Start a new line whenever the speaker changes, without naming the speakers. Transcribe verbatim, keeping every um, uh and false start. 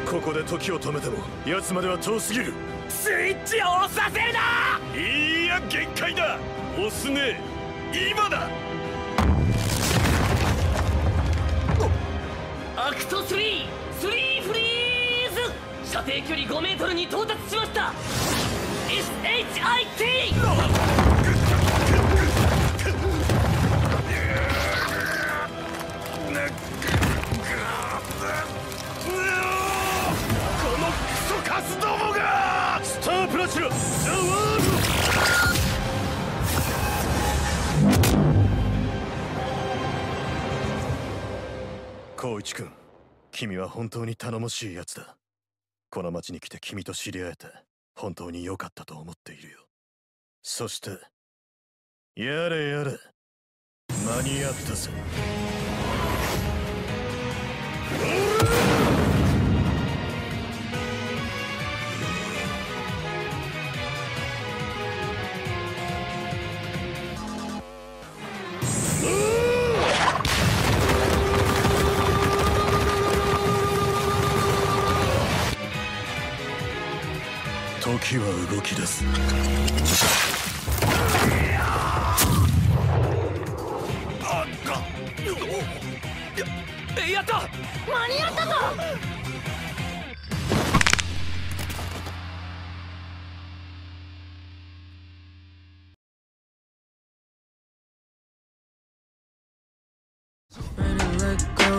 ここで時を止めても奴までは遠すぎる。
スイッチを押させるな。
いや限界だ。押すね。今だ。
アクトスリー、スリーフリーズ。射程距離ごメートルに到達しました。 エスエイチアイティー。
このクソカスどもが。スタープラチナザ・ワールド。光一君、君は本当に頼もしいやつだ。この町に来て君と知り合えて本当に良かったと思っているよ。そしてやれやれ、間に合ったぜ。時は動き出す。
やった。間に合ったぞ。
Better let go.